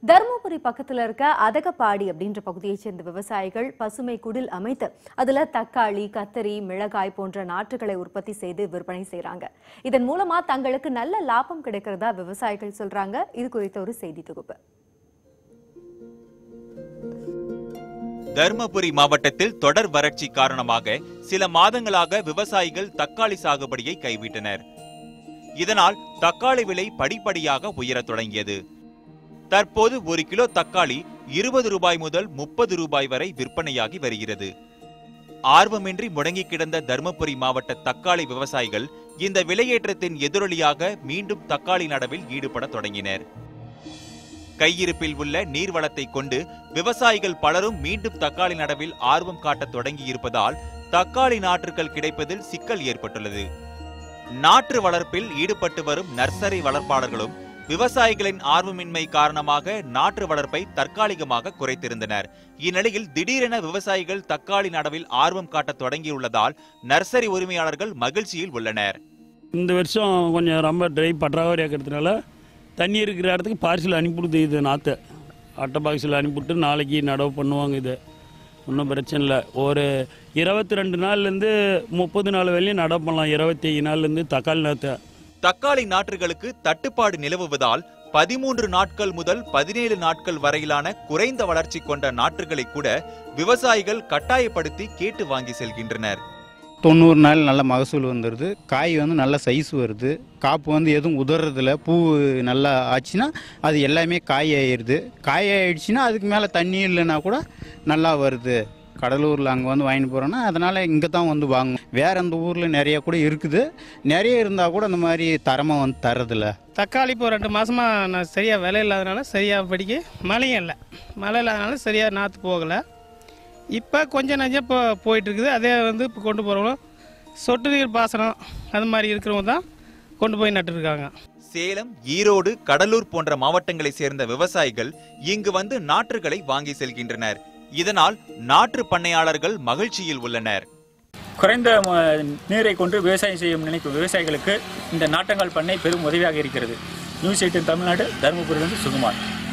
தருமபுரி பக்கத்துல இருக்க அதகப்பாடி அப்படின்ற பகுதியைச் சேர்ந்த விவசாயிகள் பசுமை குடில் அமைத்து அதுல தக்காளி, கத்தரி, மிளகாய் போன்ற நாற்றுகளை உற்பத்தி செய்து விற்பனை செய்றாங்க. இதன் மூலமா தங்களுக்கு நல்ல லாபம் கிடைக்கிறதா விவசாயிகள் சொல்றாங்க. இது குறித்த ஒரு செய்தி தொகுப்பு. தருமபுரி மாவட்டத்தில் தொடர் வறட்சி காரணமாக சில மாதங்களாக விவசாயிகள் தக்காளி சாகுபடியை கைவிட்டனர். இதனால் தக்காளி விலை படிப்படியாக உயரத் தொடங்கியது. தற்போது ஒரு கிலோ தக்காளி 20 ரூபாய் முதல் 30 ரூபாய் வரை விற்பனையாகி வருகிறது. ஆர்வமின்றி முடங்கி கிடந்த தருமபுரி மாவட்ட தக்காளி விவசாயிகள் இந்த விலையேற்றத்தின் எதிரொலியாக மீண்டும் தக்காளி நடவில் ஈடுபட தொடங்கினர். கையிருப்பில் உள்ள நீர்வளத்தை கொண்டு விவசாயிகள் பலரும் மீண்டும் தக்காளி நடவில் ஆர்வம் காட்ட தொடங்கி இருப்பதால் தக்காளி நாற்றுகள் கிடைப்பதில் சிக்கல் ஏற்பட்டுள்ளது. நாற்று வளர்ப்பில் ஈடுபட்டு வரும் நர்சரி வளர்ப்பாளர்களும் விவசாயிகளின் ஆர்வமின்மை காரணமாக நாற்று வளர்ப்பை தற்காலிகமாக குறைத்திருந்தனர். இந்நிலையில் திடீரென விவசாயிகள் தக்காளி நடவில் ஆர்வம் காட்ட தொடங்கியுள்ளதால் நர்சரி உரிமையாளர்கள் மகிழ்ச்சியில் உள்ளனர். இந்த வருஷம் கொஞ்சம் ரொம்ப ட்ரை பற்றாக்குறை இருக்கிறதுனால தண்ணி இருக்கிற இடத்துக்கு பார்சல் அனுப்பிவிடுது. இது நாற்று அட்டை பாக்ஸில் அனுப்பிவிட்டு நாளைக்கு நடவு பண்ணுவாங்க. இது ஒன்றும் பிரச்சனை இல்லை. ஒரு 22 நாள்லேருந்து 30 நாள் வரையும் நடவு பண்ணலாம். 25 நாள்லேருந்து தக்காளி நாற்று. தக்காளி நாற்றுகளுக்கு தட்டுப்பாடு நிலவுவதால் 13 நாட்கள் முதல் 17 நாட்கள் வரையிலான குறைந்த வளர்ச்சி கொண்ட நாற்றுகளை கூட விவசாயிகள் கட்டாயப்படுத்தி கேட்டு வாங்கி செல்கின்றனர். 90 நாள் நல்ல மகசூல் வந்துடுது. காய் நல்ல சைஸ் வருது. காப்பு எதுவும் உதறதில்ல. பூ நல்லா ஆச்சுன்னா அது எல்லாமே காய் ஆயிடுது. காய் ஆயிடுச்சுன்னா அதுக்கு மேலே தண்ணி இல்லைன்னா கூட நல்லா வருது. கடலூரில் அங்கே வாங்கிட்டு போகிறோன்னா அதனால் இங்கே தான் வாங்குவோம். வேறு அந்த ஊரில் நிறைய கூட இருக்குது. நிறைய இருந்தால் கூட இந்த மாதிரி தரமாக தர்றதில்ல. தக்காளி இப்போ 2 மாதமாக நான் சரியாக விலை இல்லாதனால சரியாக படிக்க மழையும் இல்லை. மழை இல்லாதனால சரியாக நாற்று போகலை. இப்போ கொஞ்சம் நஞ்சம் இப்போ போயிட்டுருக்குது. அதே இப்போ கொண்டு போகிறவங்க சொட்டு நீர் பாசனம் அது மாதிரி இருக்கிறவங்க தான் கொண்டு போய் நட்டுருக்காங்க. சேலம், ஈரோடு, கடலூர் போன்ற மாவட்டங்களை சேர்ந்த விவசாயிகள் இங்கு வந்து நாற்றுகளை வாங்கி செல்கின்றனர். இதனால் நாற்று பண்ணையாளர்கள் மகிழ்ச்சியில் உள்ளனர். குறைந்த நீரை கொண்டு விவசாயம் செய்ய நினைக்கும் விவசாயிகளுக்கு இந்த நாட்டங்கால் பண்ணை பெரும் உதவியாக இருக்கிறது. நியூஸ் 18 தமிழ்நாடு, தருமபுரியிலிருந்து சுகுமார்.